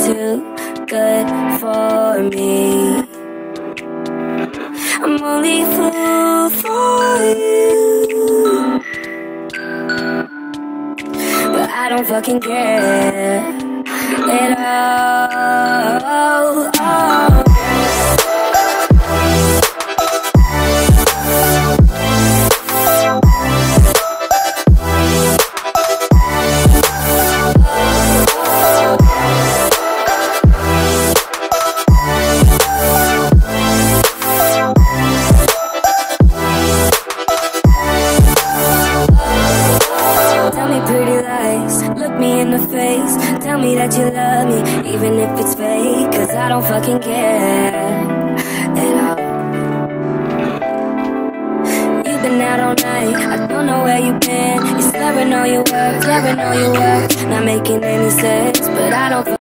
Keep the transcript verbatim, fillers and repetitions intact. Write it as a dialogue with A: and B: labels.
A: too good for me. I'm only a fool for you, but I don't fucking care at all. Oh. Look me in the face, tell me that you love me, even if it's fake, cause I don't fucking care at all. You've been out all night, I don't know where you've been. You're slurring all your words, slurring all your words, not making any sense, but I don't